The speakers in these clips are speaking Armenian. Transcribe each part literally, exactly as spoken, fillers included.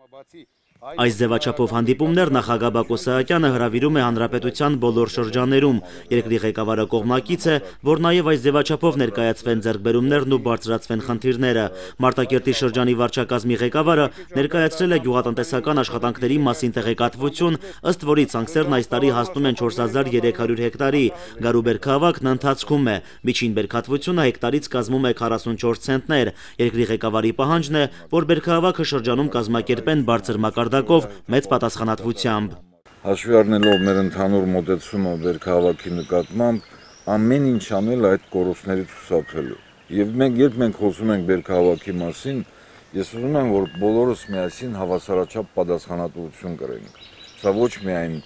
Այս ձևաչափով հանդիպումներ նախագահ Բակո Սահակյանը հրավիրում է հանրապետության բոլոր շրջաններում։ Երկրի ղեկավարը կողմնակից է, որ նաև այս ձևաչափով ներկայացվեն ձեռքբերումներն ու բարձրացվեն խնդիրները։ Մարտակերտի շրջանի վարչակազմի ղեկավարը ներկայացրել է գյուղատնտեսական աշխատանքների մասին տեղեկատվություն, ըստ որի ցանքերն այս տարի հասնում են չորս հազար երեք հարյուր հեկտարի։ Գարու բերքահավաքն ընթացքում է։ Միջին բերքատվությունը հեկտարից կազմում է քառասունչորս ցենտներ։ Երկրի ղեկավարի պահանջն է, որ բերքահավաքը շրջանում կազմակերպեն բարձր մակարդակով մեծ պատասխանատվությամբ։ Հաշվի առնելով մեր ընդհանուր մոտեցումը բերքահավաքի նկատմամբ, ամեն ինչ անել այդ կորուստներից խուսափելու։ Եվ մենք երբ մենք խոսում ենք բերքահավաքի մասին, ես ուզում եմ, որ բոլորս միասին հավասարաչափ պատասխանատվություն կրենք։ Սա ոչ միայն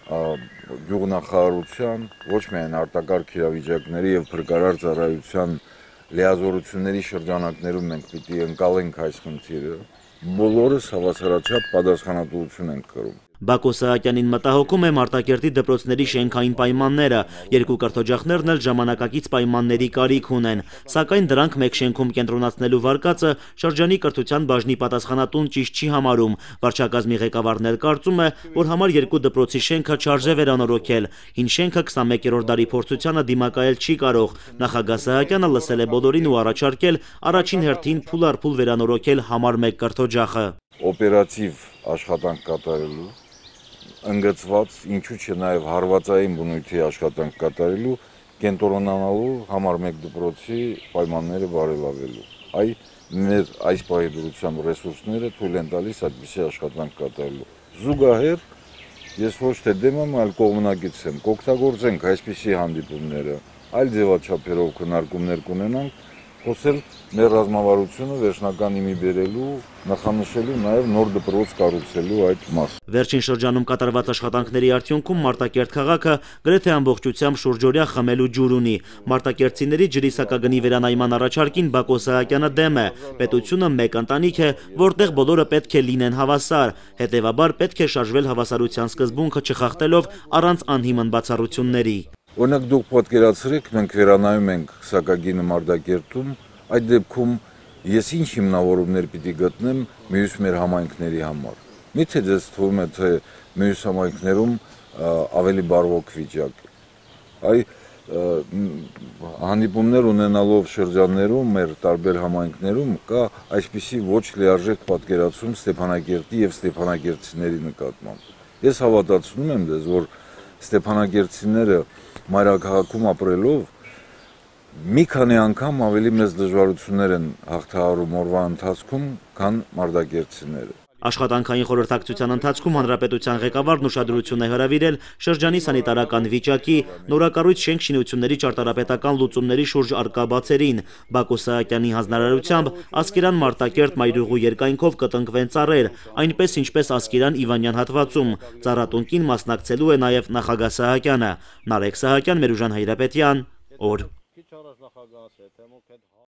գյուղնախարարության, ոչ միայն արտակարգ իրավիճակների եւ փրկարար ծառայության լիազորությունների շրջանակներում մենք պիտի ընկալենք այս խնդիրը, բոլորս հավասարաչափ պատասխանատվություն ենք կրում։ Բակո Սահակյանին մտահոգում է Մարտակերտի դպրոցների շենքային պայմանները, երկու կրթօջախներն էլ ժամանակակից պայմանների կարիք ունեն, սակայն դրանք մեկ շենքում կենտրոնացնելու վարկածը շրջանի կրթության բաժնի պատասխանատուն ճիշտ չի համարում։ Վարչակազմի ղեկավարն էլ կարծում է, որ համար երկու դպրոցի շենքը չարժե վերանորոգել, հին շենքը քսանմեկերորդ դարի փորձությանը դիմակայել չի կարող։ Նախագահ Սահակյանը լսել է բոլորին ու առաջարկել առաջին հերթին փուլ առ փուլ վերանորոգել համար մեկ կրթօջախը։ Օպերատիվ աշխատանք կատարելու, ընդգծված, ինչու՞ չէ նաև հարվածային բնույթի աշխատանք կատարելու, կենտրոնանալու համար մեկ դպրոցի պայմանները բարելավելու։ Այ մեր այս պահի դրությամբ ռեսուրսները թույլ են տալիս այդպիսի աշխատանք կատարելու։ Զուգահեռ ես ոչ թե դեմ եմ, այլ կողմնակից եմ, կօգտագործենք այսպիսի հանդիպումները, այլ ձևաչափերով քննարկումներ կունենանք, խոսել մեր ռազմավարությունը վերջնական իմի բերելու, նախանշելու նաև նոր դպրոց կառուցելու այդ մասը։ Վերջին շրջանում կատարված աշխատանքների արդյունքում Մարտակերտ քաղաքը գրեթե ամբողջությամբ շուրջօրյա խմելու ջուր ունի։ Մարտակերտցիների ջրի սակագնի վերանայման առաջարկին Բակո Սահակյանը դեմ է։ Պետությունը մեկ ընտանիք է, որտեղ բոլորը պետք է լինեն հավասար, հետևաբար պետք է շարժվել հավասարության սկզբունքը չխախտելով առանց անհիմն բացառությունների։ Օրինակ դուք պատկերացրեք, մենք վերանայում ենք սակագինը Մարտակերտում, այդ դեպքում ես ինչ հիմնավորումներ պիտի գտնեմ մյուս մեր համայնքների համար։ Միթե ձեզ թվում է, թե մյուս համայնքներում ավելի բարվոք վիճակ է։ Այ հանդիպումներ ունենալով շրջաններում, մեր տարբեր համայնքներում կա այսպիսի ոչ լիարժեք պատկերացում Ստեփանակերտի եւ ստեփանակերտցիների նկատմամբ։ Ես հավատացնում եմ դες, որ ստեփանակերտցիները մայրաքաղաքում ապրելով մի քանի անգամ ավելի մեծ դժվարություններ են հաղթահարում օրվա ընթացքում, քան մարտակերտցիները։ Աշխատանքային խորհրդակցության ընթացքում հանրապետության ղեկավարն ուշադրություն է հրավիրել շրջանի սանիտարական վիճակի, նորակառույց շենք-շինությունների ճարտարապետական լուծումների շուրջ առկա բացերին։ Բակո Սահակյանի հանձնարարությամբ Ասկերան Մարտակերտ մայրուղու երկայնքով կտնկվեն ծառեր, այնպես ինչպես Ասկերան Իվանյան հատվածում։ Ծառատունկին մասնակցելու է նաև նախագահ Սահակյանը։ Նարեկ Սահակյան, Մերուժան Հայրապետյան, օր։